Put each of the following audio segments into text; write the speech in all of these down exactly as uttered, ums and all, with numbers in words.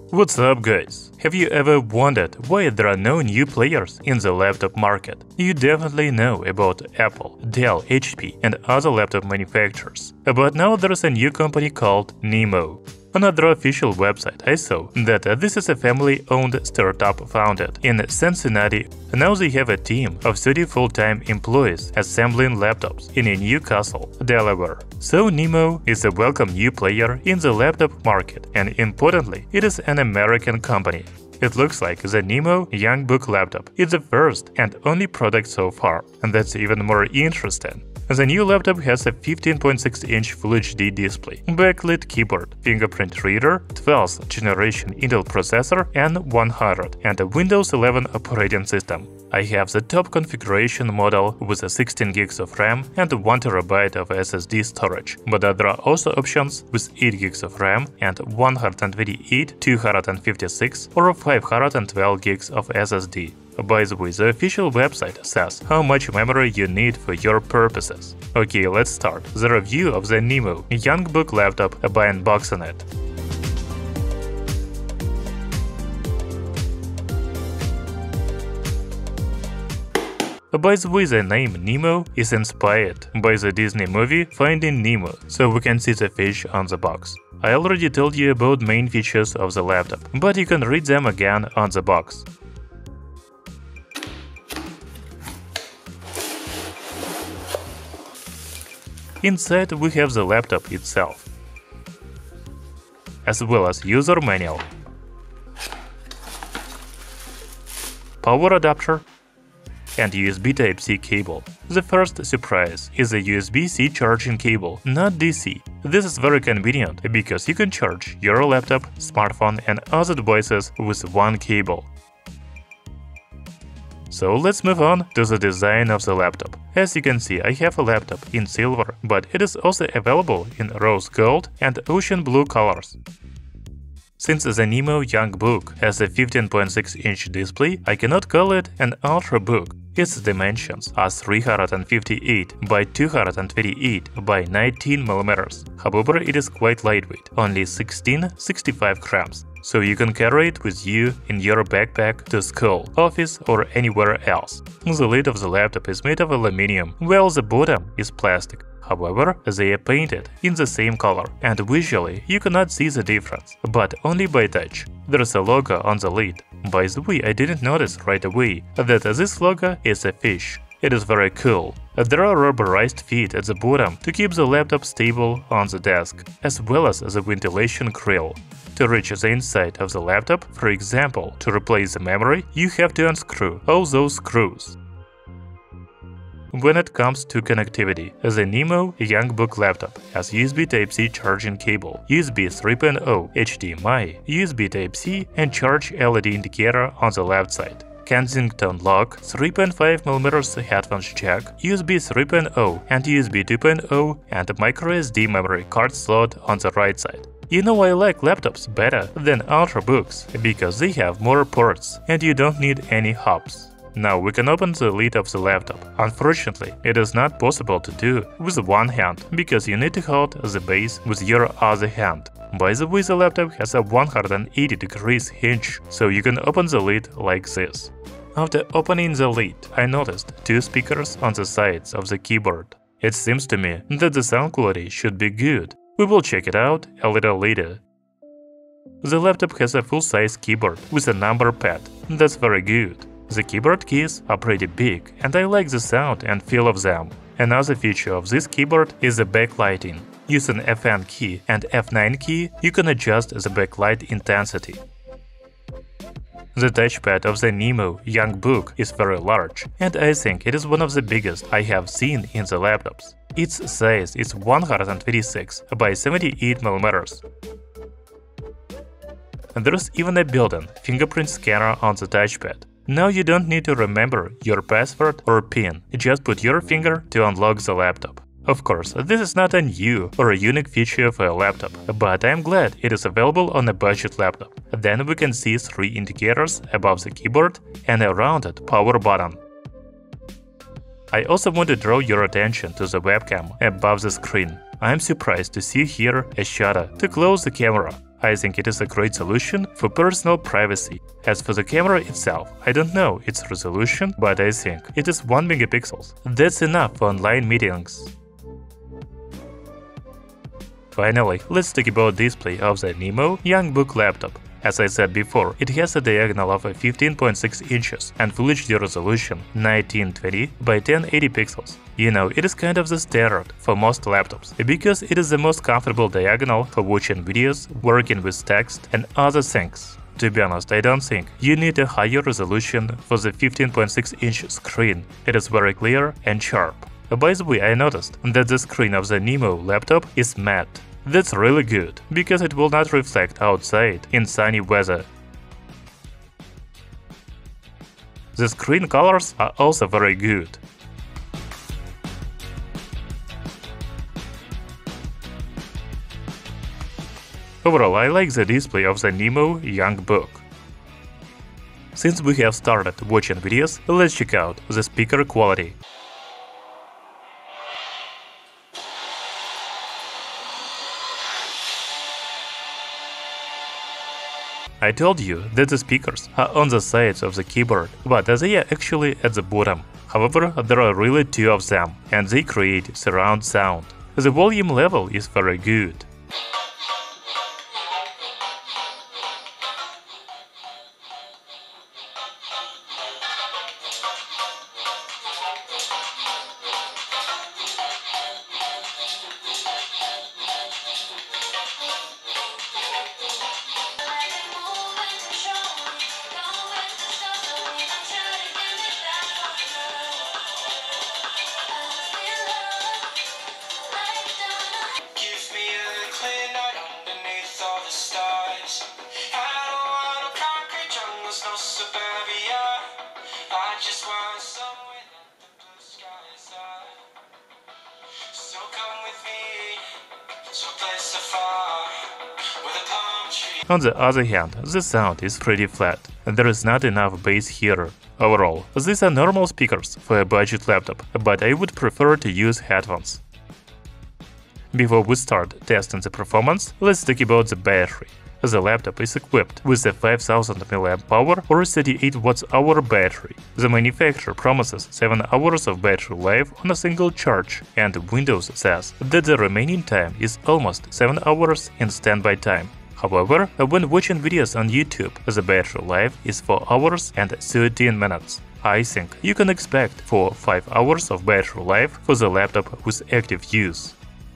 What's up, guys? Have you ever wondered why there are no new players in the laptop market? You definitely know about Apple, Dell, H P and other laptop manufacturers. But now there's a new company called Nemo. On their official website, I saw that this is a family-owned startup founded in Cincinnati. Now they have a team of thirty full-time employees assembling laptops in Newcastle, Delaware. So Nemo is a welcome new player in the laptop market, and importantly, it is an American company. It looks like the Nemo Youngbook laptop is the first and only product so far, and that's even more interesting. The new laptop has a fifteen point six inch Full H D display, backlit keyboard, fingerprint reader, twelfth generation Intel processor and one hundred, and a Windows eleven operating system. I have the top configuration model with sixteen gigs of RAM and one terabyte of S S D storage, but there are also options with eight gigs of RAM and one hundred twenty-eight, two hundred fifty-six or five hundred twelve gigs of S S D. By the way, the official website says how much memory you need for your purposes. Okay, let's start the review of the Nemo Youngbook laptop by unboxing it. By the way, the name Nemo is inspired by the Disney movie Finding Nemo, so we can see the fish on the box. I already told you about main features of the laptop, but you can read them again on the box. Inside we have the laptop itself, as well as user manual, power adapter, and U S B Type C cable. The first surprise is a U S B C charging cable, not D C. This is very convenient because you can charge your laptop, smartphone and other devices with one cable. So let's move on to the design of the laptop. As you can see, I have a laptop in silver, but it is also available in rose gold and ocean blue colors. Since the Nemo Youngbook has a fifteen point six inch display, I cannot call it an ultrabook. Its dimensions are three hundred fifty-eight by two hundred twenty-eight by nineteen millimeters. However, it is quite lightweight, only sixteen point six five grams. So you can carry it with you in your backpack to school, office or anywhere else. The lid of the laptop is made of aluminum, while the bottom is plastic. However, they are painted in the same color, and visually you cannot see the difference, but only by touch. There is a logo on the lid. By the way, I didn't notice right away that this logo is a fish. It is very cool. There are rubberized feet at the bottom to keep the laptop stable on the desk, as well as the ventilation grill. To reach the inside of the laptop, for example, to replace the memory, you have to unscrew all those screws. When it comes to connectivity, the Nemo Youngbook laptop has U S B Type C charging cable, U S B three point oh, H D M I, U S B Type C and charge L E D indicator on the left side. Kensington lock, three point five millimeter headphones jack, U S B three point oh and U S B two point oh and microSD memory card slot on the right side. You know, I like laptops better than ultrabooks because they have more ports and you don't need any hubs. Now we can open the lid of the laptop. Unfortunately, it is not possible to do with one hand because you need to hold the base with your other hand. By the way, the laptop has a one hundred eighty degrees hinge, so you can open the lid like this. After opening the lid, I noticed two speakers on the sides of the keyboard. It seems to me that the sound quality should be good. We will check it out a little later. The laptop has a full-size keyboard with a number pad. That's very good. The keyboard keys are pretty big, and I like the sound and feel of them. Another feature of this keyboard is the backlighting. Using F N key and F nine key, you can adjust the backlight intensity. The touchpad of the Nemo Youngbook is very large, and I think it is one of the biggest I have seen in the laptops. Its size is one hundred twenty-six by seventy-eight millimeters. There is even a built-in fingerprint scanner on the touchpad. Now you don't need to remember your password or PIN, just put your finger to unlock the laptop. Of course, this is not a new or a unique feature for a laptop, but I'm glad it is available on a budget laptop. Then we can see three indicators above the keyboard and a rounded power button. I also want to draw your attention to the webcam above the screen. I'm surprised to see here a shutter to close the camera. I think it is a great solution for personal privacy. As for the camera itself, I don't know its resolution, but I think it is one megapixel. That's enough for online meetings. Finally, let's talk about display of the Nemo Youngbook laptop. As I said before, it has a diagonal of fifteen point six inches and Full H D resolution nineteen twenty by ten eighty pixels. You know, it is kind of the standard for most laptops, because it is the most comfortable diagonal for watching videos, working with text and other things. To be honest, I don't think you need a higher resolution for the fifteen point six inch screen. It is very clear and sharp. By the way, I noticed that the screen of the Nemo laptop is matte. That's really good, because it will not reflect outside in sunny weather. The screen colors are also very good. Overall, I like the display of the Nemo Youngbook. Since we have started watching videos, let's check out the speaker quality. I told you that the speakers are on the sides of the keyboard, but they are actually at the bottom. However, there are really two of them, and they create surround sound. The volume level is very good. On the other hand, the sound is pretty flat. There is not enough bass here. Overall, these are normal speakers for a budget laptop, but I would prefer to use headphones. Before we start testing the performance, let's talk about the battery. The laptop is equipped with a five thousand milliamp hour or thirty-eight watt hour battery. The manufacturer promises seven hours of battery life on a single charge, and Windows says that the remaining time is almost seven hours in standby time. However, when watching videos on YouTube, the battery life is four hours and thirteen minutes. I think you can expect four to five hours of battery life for the laptop with active use.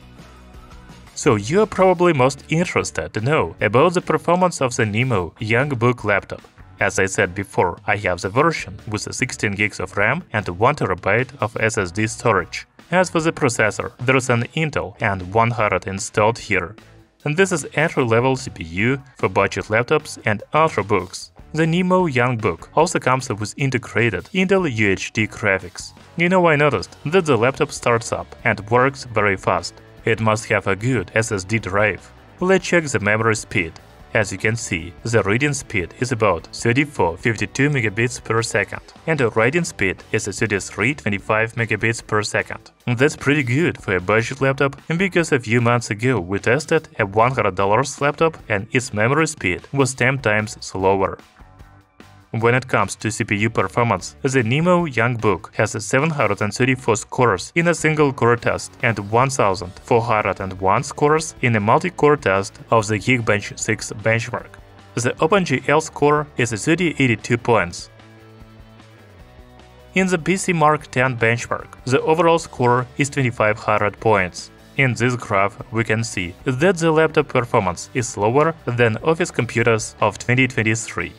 So you're probably most interested to know about the performance of the Nemo Youngbook laptop. As I said before, I have the version with sixteen gigs of RAM and one terabyte of S S D storage. As for the processor, there is an Intel and one hundred installed here. And this is entry-level C P U for budget laptops and ultrabooks. The Nemo Youngbook also comes with integrated Intel U H D graphics. You know, I noticed that the laptop starts up and works very fast. It must have a good S S D drive. Let's check the memory speed. As you can see, the reading speed is about thirty-four fifty-two megabits per second, and the writing speed is thirty-three twenty-five megabits per second. That's pretty good for a budget laptop, because a few months ago we tested a one hundred dollar laptop and its memory speed was ten times slower. When it comes to C P U performance, the Nemo Youngbook has seven hundred thirty-four scores in a single-core test and one thousand four hundred one scores in a multi-core test of the Geekbench six benchmark. The OpenGL score is thirty eighty-two points. In the P C Mark ten benchmark, the overall score is twenty-five hundred points. In this graph, we can see that the laptop performance is slower than office computers of twenty twenty-three.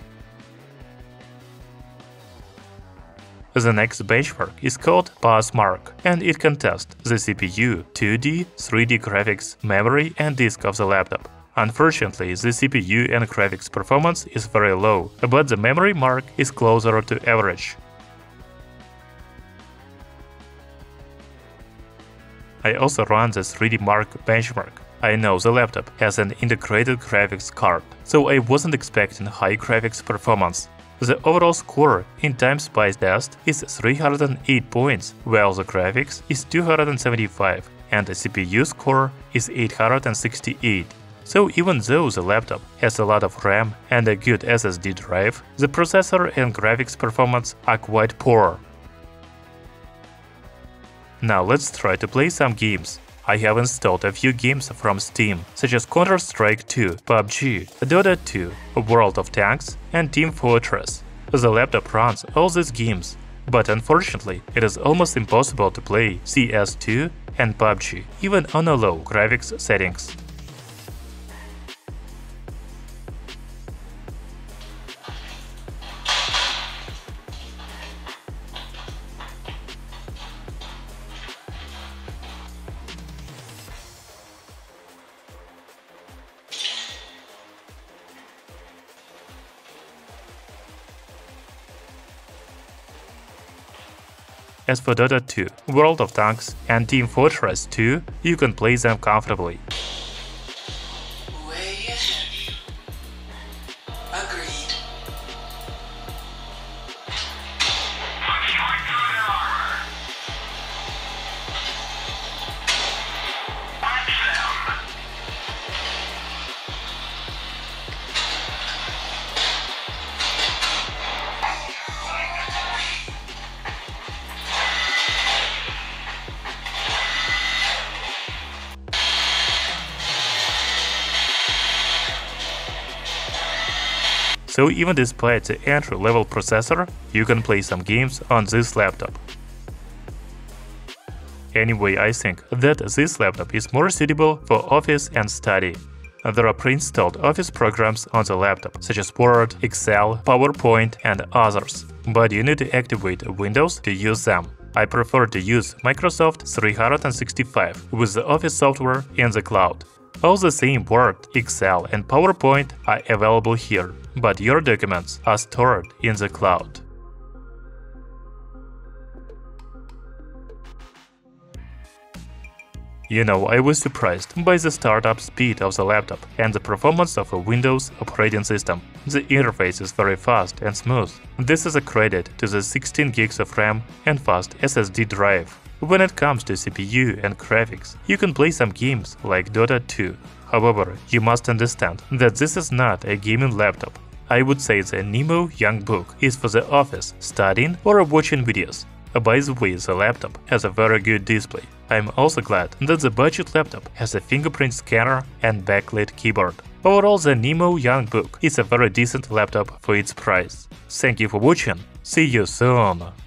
The next benchmark is called PassMark, and it can test the C P U, two D, three D graphics, memory and disk of the laptop. Unfortunately, the C P U and graphics performance is very low, but the memory mark is closer to average. I also run the three D Mark benchmark. I know the laptop has an integrated graphics card, so I wasn't expecting high graphics performance. The overall score in TimeSpice test is three hundred eight points, while the graphics is two hundred seventy-five and the C P U score is eight hundred sixty-eight. So even though the laptop has a lot of RAM and a good S S D drive, the processor and graphics performance are quite poor. Now let's try to play some games. I have installed a few games from Steam, such as Counter-Strike two, P U B G, Dota two, World of Tanks, and Team Fortress. The laptop runs all these games, but unfortunately, it is almost impossible to play C S two and P U B G, even on a low graphics settings. As for Dota two, World of Tanks, and Team Fortress two, you can play them comfortably. Way ahead of you. Agreed. So even despite the entry-level processor, you can play some games on this laptop. Anyway, I think that this laptop is more suitable for office and study. There are pre-installed office programs on the laptop, such as Word, Excel, PowerPoint, and others, but you need to activate Windows to use them. I prefer to use Microsoft three sixty-five with the Office software in the cloud. All the same Word, Excel, and PowerPoint are available here, but your documents are stored in the cloud. You know, I was surprised by the startup speed of the laptop and the performance of a Windows operating system. The interface is very fast and smooth. This is a credit to the sixteen gigs of RAM and fast S S D drive. When it comes to C P U and graphics, you can play some games like Dota two. However, you must understand that this is not a gaming laptop. I would say the Nemo Youngbook is for the office, studying, or watching videos. By the way, the laptop has a very good display. I'm also glad that the budget laptop has a fingerprint scanner and backlit keyboard. Overall, the Nemo Youngbook is a very decent laptop for its price. Thank you for watching. See you soon!